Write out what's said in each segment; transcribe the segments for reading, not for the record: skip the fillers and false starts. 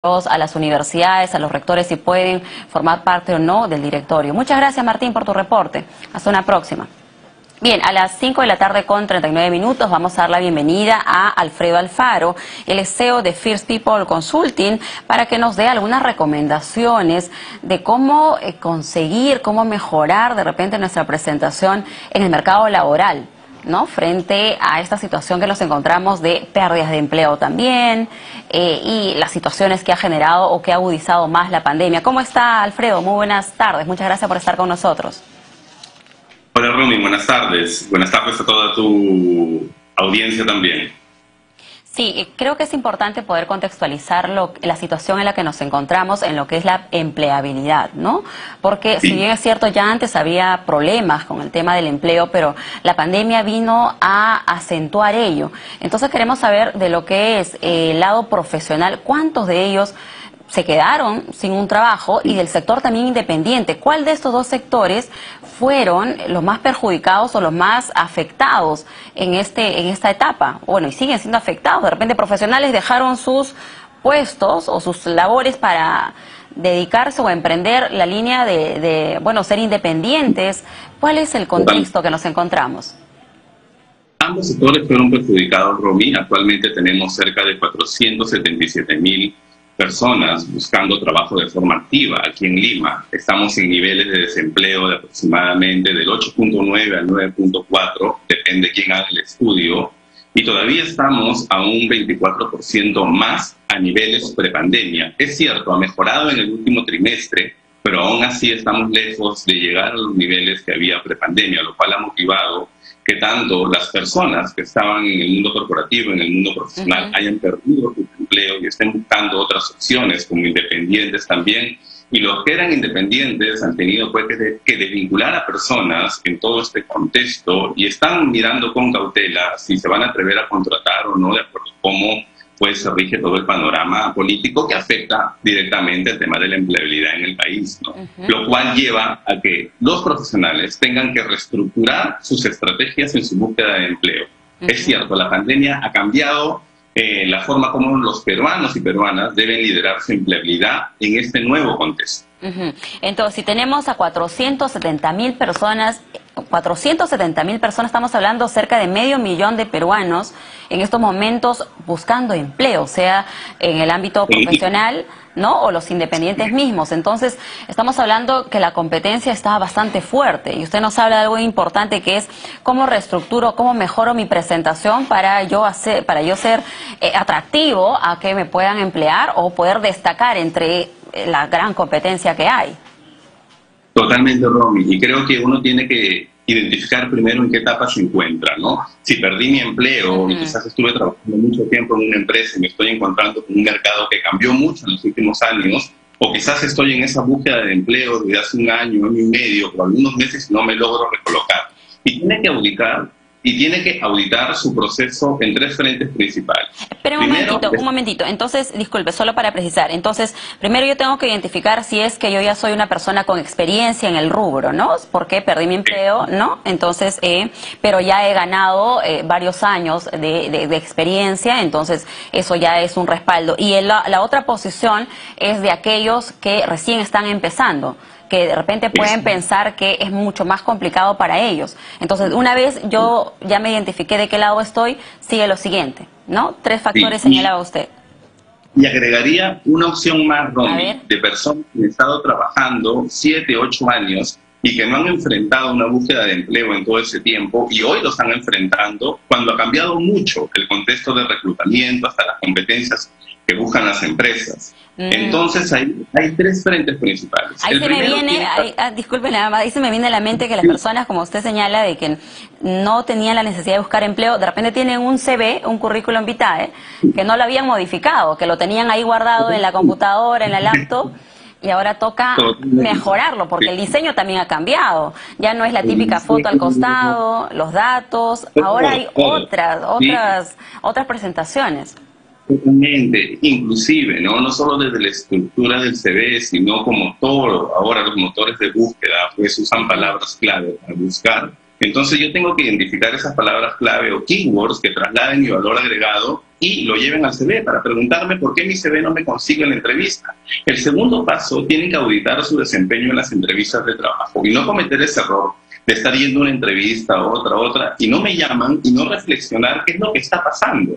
a las universidades, a los rectores si pueden formar parte o no del directorio. Muchas gracias, Martín, por tu reporte. Hasta una próxima. Bien, a las 5 de la tarde con 39 minutos vamos a dar la bienvenida a Alfredo Alfaro, el CEO de First People Consulting, para que nos dé algunas recomendaciones de cómo conseguir, cómo mejorar de repente nuestra presentación en el mercado laboral, ¿no? Frente a esta situación que nos encontramos de pérdidas de empleo también y las situaciones que ha generado o que ha agudizado más la pandemia. ¿Cómo está, Alfredo? Muy buenas tardes. Muchas gracias por estar con nosotros. Hola, Romy. Buenas tardes. Buenas tardes a toda tu audiencia también. Sí, creo que es importante poder contextualizar la situación en la que nos encontramos en lo que es la empleabilidad, ¿no? Porque si bien es cierto, ya antes había problemas con el tema del empleo, pero la pandemia vino a acentuar ello. Entonces queremos saber de lo que es el lado profesional, cuántos de ellos se quedaron sin un trabajo y del sector también independiente. ¿Cuál de estos dos sectores fueron los más perjudicados o los más afectados en esta etapa? Bueno, y siguen siendo afectados. De repente profesionales dejaron sus puestos o sus labores para dedicarse o emprender la línea de ser independientes. ¿Cuál es el contexto que nos encontramos? Ambos sectores fueron perjudicados, Romy. Actualmente tenemos cerca de 477.000 personas buscando trabajo de forma activa aquí en Lima. Estamos en niveles de desempleo de aproximadamente del 8.9 al 9.4, depende de quién haga el estudio, y todavía estamos a un 24% más a niveles prepandemia. Es cierto, ha mejorado en el último trimestre, pero aún así estamos lejos de llegar a los niveles que había prepandemia, lo cual ha motivado que tanto las personas que estaban en el mundo corporativo, en el mundo profesional, hayan perdido su empleo y estén buscando otras opciones como independientes también. Y los que eran independientes han tenido que desvincular a personas en todo este contexto y están mirando con cautela si se van a atrever a contratar o no, de acuerdo a cómo pues se rige todo el panorama político que afecta directamente el tema de la empleabilidad en el país, ¿no? Lo cual lleva a que los profesionales tengan que reestructurar sus estrategias en su búsqueda de empleo. Es cierto, la pandemia ha cambiado la forma como los peruanos y peruanas deben liderar su empleabilidad en este nuevo contexto. Entonces, si tenemos a 470.000 personas, estamos hablando cerca de 500.000 de peruanos en estos momentos buscando empleo, sea en el ámbito profesional, ¿no? O los independientes mismos. Entonces, estamos hablando que la competencia está bastante fuerte y usted nos habla de algo importante que es cómo reestructuro, cómo mejoro mi presentación para yo ser atractivo a que me puedan emplear o poder destacar entre la gran competencia que hay. Totalmente, Romy, y creo que uno tiene que identificar primero en qué etapa se encuentra, ¿no? Si perdí mi empleo y quizás estuve trabajando mucho tiempo en una empresa y me estoy encontrando con un mercado que cambió mucho en los últimos años, o quizás estoy en esa búsqueda de empleo desde hace un año y medio, o algunos meses y no me logro recolocar. Y tiene que auditar su proceso en 3 frentes principales. Pero un momentito. Entonces, disculpe, solo para precisar. Entonces, primero yo tengo que identificar si es que yo ya soy una persona con experiencia en el rubro, ¿no? Porque perdí mi empleo, ¿no? Entonces, pero ya he ganado varios años de experiencia, entonces eso ya es un respaldo. Y la otra posición es de aquellos que recién están empezando, que de repente pueden pensar que es mucho más complicado para ellos. Entonces, una vez yo ya me identifiqué de qué lado estoy, sigue lo siguiente, ¿no? 3 factores señalaba usted. Y agregaría una opción más, Romy, de personas que han estado trabajando 7, 8 años y que no han enfrentado una búsqueda de empleo en todo ese tiempo y hoy lo están enfrentando cuando ha cambiado mucho el contexto de reclutamiento, hasta las competencias que buscan las empresas. Entonces hay 3 frentes principales. Ahí se me viene, disculpe nada más, ahí se me viene a la mente que las personas, como usted señala, de que no tenían la necesidad de buscar empleo, de repente tienen un CV, un currículum vitae, que no lo habían modificado, que lo tenían ahí guardado en la computadora, en la laptop, y ahora toca mejorarlo, porque el diseño también ha cambiado. Ya no es la típica foto al costado, los datos, ahora hay otras presentaciones. Totalmente, inclusive, no solo desde la estructura del CV, sino como todo, ahora los motores de búsqueda pues usan palabras clave para buscar Entonces yo tengo que identificar esas palabras clave o keywords que trasladen mi valor agregado y lo lleven al CV para preguntarme por qué mi CV no me consigue la entrevista. El segundo paso, tienen que auditar su desempeño en las entrevistas de trabajo y no cometer ese error de estar yendo a una entrevista, otra, y no me llaman y no reflexionar qué es lo que está pasando.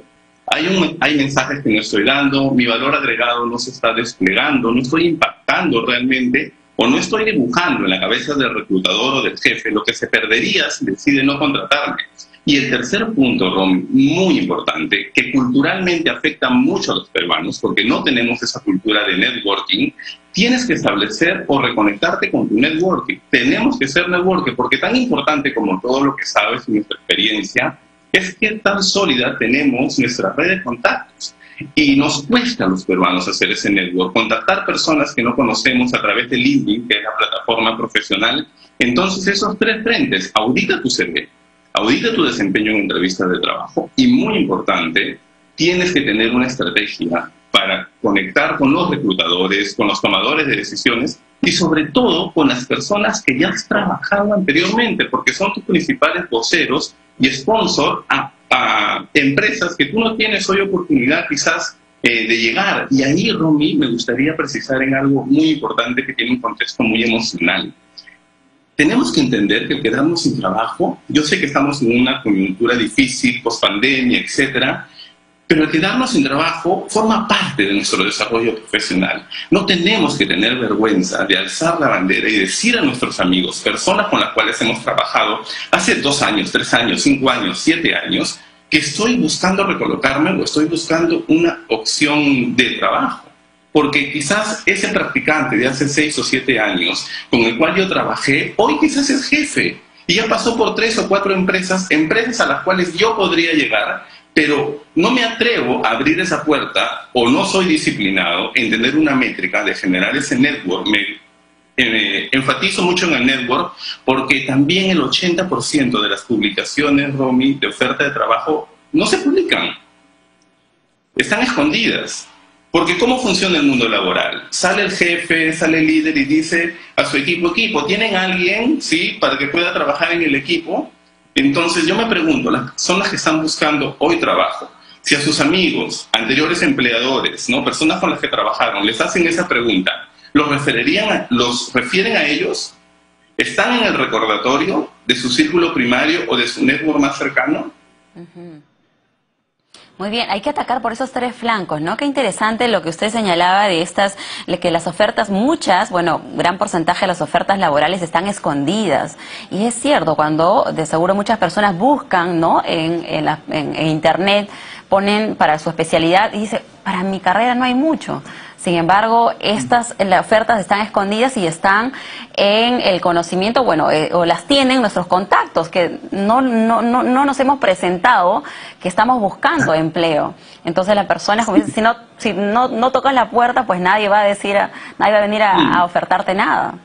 Hay mensajes que no estoy dando, mi valor agregado no se está desplegando, no estoy impactando realmente, o no estoy dibujando en la cabeza del reclutador o del jefe lo que se perdería si decide no contratarme. Y el tercer punto, Rom, muy importante, que culturalmente afecta mucho a los peruanos, porque no tenemos esa cultura de networking, tienes que establecer o reconectarte con tu networking. Tenemos que ser networking, porque tan importante como todo lo que sabes y nuestra experiencia, es que tan sólida tenemos nuestra red de contactos. Y nos cuesta a los peruanos hacer ese network, contactar personas que no conocemos a través de LinkedIn, que es la plataforma profesional. Entonces, esos tres frentes: audita tu CV, audita tu desempeño en entrevistas de trabajo y, muy importante, tienes que tener una estrategia para conectar con los reclutadores, con los tomadores de decisiones y, sobre todo, con las personas que ya has trabajado anteriormente, porque son tus principales voceros y sponsor a empresas que tú no tienes hoy oportunidad quizás de llegar. Y ahí, Romy, me gustaría precisar en algo muy importante que tiene un contexto muy emocional. Tenemos que entender que el quedarnos sin trabajo, yo sé que estamos en una coyuntura difícil, pospandemia, etcétera, pero el quedarnos sin trabajo forma parte de nuestro desarrollo profesional. No tenemos que tener vergüenza de alzar la bandera y decir a nuestros amigos, personas con las cuales hemos trabajado hace 2 años, 3 años, 5 años, 7 años, que estoy buscando recolocarme o estoy buscando una opción de trabajo. Porque quizás ese practicante de hace 6 o 7 años con el cual yo trabajé, hoy quizás es jefe y ya pasó por 3 o 4 empresas a las cuales yo podría llegar, pero no me atrevo a abrir esa puerta o no soy disciplinado en tener una métrica de generar ese network. Enfatizo mucho en el network porque también el 80% de las publicaciones, Romy, de oferta de trabajo no se publican. Están escondidas. Porque ¿cómo funciona el mundo laboral? Sale el jefe, sale el líder y dice a su equipo, ¿tienen alguien, sí, para que pueda trabajar en el equipo? Entonces yo me pregunto, son las que están buscando hoy trabajo. Si a sus amigos, anteriores empleadores, ¿no?, personas con las que trabajaron, les hacen esa pregunta, ¿los refieren a ellos? ¿Están en el recordatorio de su círculo primario o de su network más cercano? Muy bien, hay que atacar por esos 3 flancos, ¿no? Qué interesante lo que usted señalaba de que las ofertas, gran porcentaje de las ofertas laborales están escondidas. Y es cierto, cuando de seguro muchas personas buscan, ¿no?, en Internet, ponen para su especialidad y dice, para mi carrera no hay mucho. Sin embargo, las ofertas están escondidas y están en el conocimiento, o las tienen nuestros contactos, que no nos hemos presentado, que estamos buscando empleo. Entonces la persona, como dice, si no tocas la puerta, pues nadie va a venir a ofertarte nada.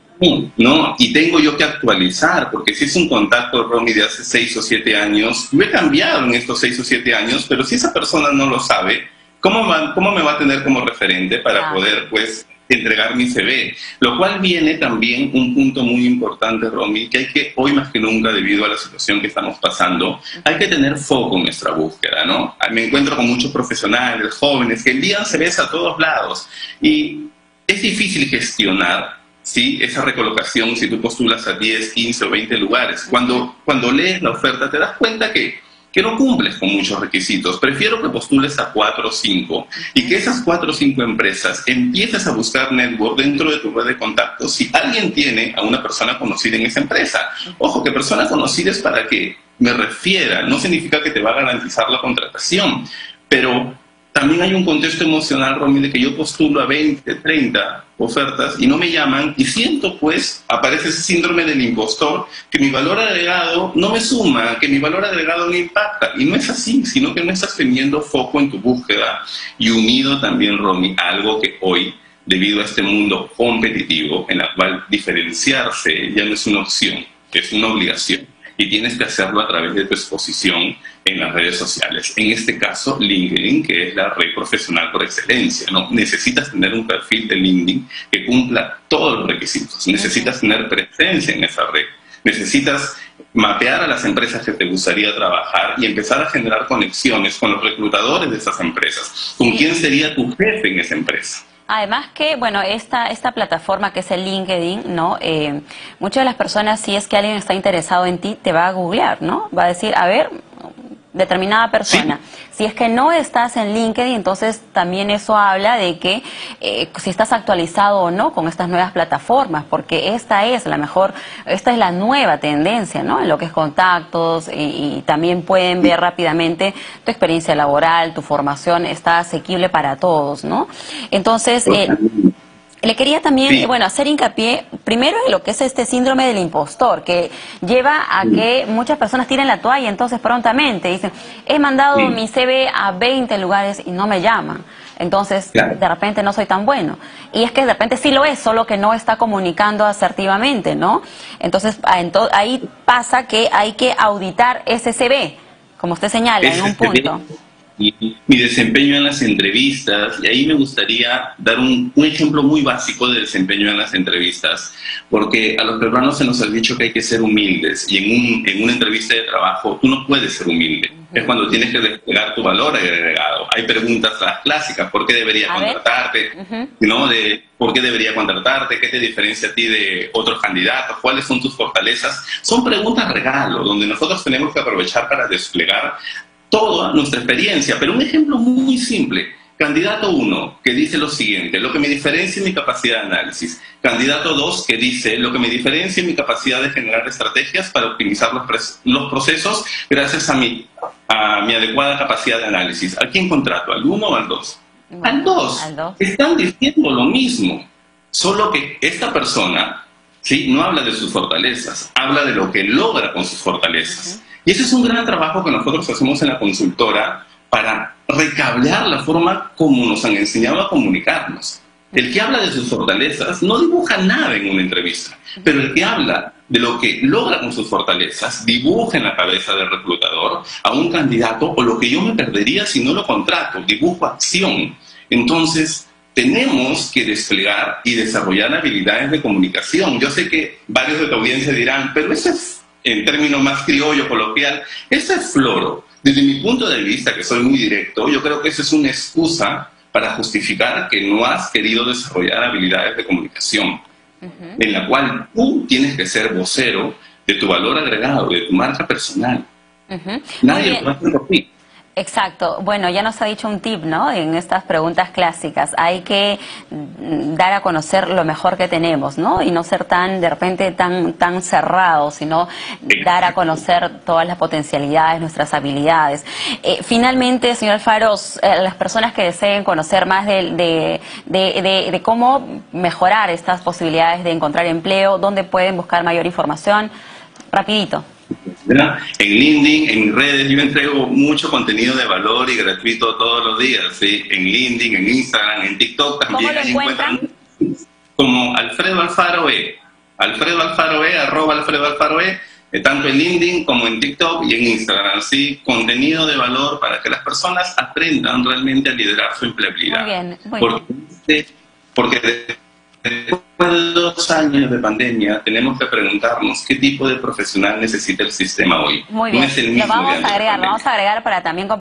No, y tengo yo que actualizar, porque si es un contacto, Romy, de hace 6 o 7 años, yo he cambiado en estos 6 o 7 años, pero si esa persona no lo sabe, ¿cómo me va a tener como referente para poder, pues, entregar mi CV? Lo cual viene también un punto muy importante, Romy, que hay que, hoy más que nunca, debido a la situación que estamos pasando, hay que tener foco en nuestra búsqueda, ¿no? Me encuentro con muchos profesionales, jóvenes, que envían CVs a todos lados, y es difícil gestionar, ¿sí?, esa recolocación si tú postulas a 10, 15 o 20 lugares. Cuando lees la oferta te das cuenta que no cumples con muchos requisitos. Prefiero que postules a 4 o 5 y que esas 4 o 5 empresas empieces a buscar network dentro de tu red de contactos si alguien tiene a una persona conocida en esa empresa. Ojo, que persona conocida es para que me refiera, no significa que te va a garantizar la contratación, pero también hay un contexto emocional, Romy, de que yo postulo a 20, 30 ofertas y no me llaman y siento, pues, aparece ese síndrome del impostor, que mi valor agregado no me suma, que mi valor agregado no impacta. Y no es así, sino que no estás teniendo foco en tu búsqueda. Y unido también, Romy, a algo que hoy, debido a este mundo competitivo, en la cual diferenciarse ya no es una opción, es una obligación. Y tienes que hacerlo a través de tu exposición en las redes sociales. En este caso, LinkedIn, que es la red profesional por excelencia, ¿no? Necesitas tener un perfil de LinkedIn que cumpla todos los requisitos. Necesitas tener presencia en esa red. Necesitas mapear a las empresas que te gustaría trabajar y empezar a generar conexiones con los reclutadores de esas empresas. ¿Con quién sería tu jefe en esa empresa? Además que, bueno, esta plataforma que es el LinkedIn, ¿no? Muchas de las personas, si es que alguien está interesado en ti, te va a googlear, ¿no? Va a decir, a ver, determinada persona. Sí. Si es que no estás en LinkedIn, entonces también eso habla de que si estás actualizado o no con estas nuevas plataformas, porque esta es la nueva tendencia, ¿no? En lo que es contactos y también pueden ver rápidamente tu experiencia laboral, tu formación está asequible para todos, ¿no? Entonces, le quería también, bueno, hacer hincapié primero en lo que es este síndrome del impostor, que lleva a que muchas personas tiren la toalla, entonces prontamente dicen, he mandado mi CV a 20 lugares y no me llaman. Entonces, de repente no soy tan bueno. Y es que de repente sí lo es, solo que no está comunicando asertivamente, ¿no? Entonces, ahí pasa que hay que auditar ese CV, como usted señala, en un punto. Y mi desempeño en las entrevistas, y ahí me gustaría dar un ejemplo muy básico de desempeño en las entrevistas, porque a los peruanos se nos ha dicho que hay que ser humildes, y en una entrevista de trabajo tú no puedes ser humilde, es cuando tienes que desplegar tu valor agregado. Hay preguntas las clásicas, ¿por qué debería contratarte? ¿No? ¿Por qué debería contratarte? ¿Qué te diferencia a ti de otros candidatos? ¿Cuáles son tus fortalezas? Son preguntas regalo, donde nosotros tenemos que aprovechar para desplegar toda nuestra experiencia, pero un ejemplo muy simple. Candidato 1, que dice lo siguiente, lo que me diferencia es mi capacidad de análisis. Candidato 2, que dice, lo que me diferencia es mi capacidad de generar estrategias para optimizar los procesos gracias a mi adecuada capacidad de análisis. ¿A quién contrato? ¿Al 1 o al 2? Al 2. Están diciendo lo mismo, solo que esta persona, ¿sí?, no habla de sus fortalezas, habla de lo que logra con sus fortalezas. Y ese es un gran trabajo que nosotros hacemos en la consultora para recablear la forma como nos han enseñado a comunicarnos. El que habla de sus fortalezas no dibuja nada en una entrevista, pero el que habla de lo que logra con sus fortalezas dibuja en la cabeza del reclutador a un candidato, o lo que yo me perdería si no lo contrato, dibujo acción. Entonces, tenemos que desplegar y desarrollar habilidades de comunicación. Yo sé que varios de tu audiencia dirán, pero eso es, en términos más criollo, coloquial, ese es floro. Desde mi punto de vista, que soy muy directo, yo creo que esa es una excusa para justificar que no has querido desarrollar habilidades de comunicación, en la cual tú tienes que ser vocero de tu valor agregado, de tu marca personal. Nadie lo va a hacer por ti. Exacto. Bueno, ya nos ha dicho un tip, ¿no? En estas preguntas clásicas. Hay que dar a conocer lo mejor que tenemos, ¿no? Y no ser de repente tan cerrados, sino dar a conocer todas las potencialidades, nuestras habilidades. Finalmente, señor Alfaro, las personas que deseen conocer más de cómo mejorar estas posibilidades de encontrar empleo, ¿dónde pueden buscar mayor información? Rapidito. ¿Verdad? En LinkedIn, en redes, yo entrego mucho contenido de valor y gratuito todos los días, ¿sí? En LinkedIn, en Instagram, en TikTok también. ¿Cómo lo encuentran? Como Alfredo Alfaro E. Alfredo Alfaro E, @Alfredo Alfaro E, tanto en LinkedIn como en TikTok y en Instagram, ¿sí? Contenido de valor para que las personas aprendan realmente a liderar su empleabilidad. Muy bien, muy bien. Porque después de 2 años de pandemia, tenemos que preguntarnos qué tipo de profesional necesita el sistema hoy. Muy bien, no es el mismo. Lo vamos a agregar para también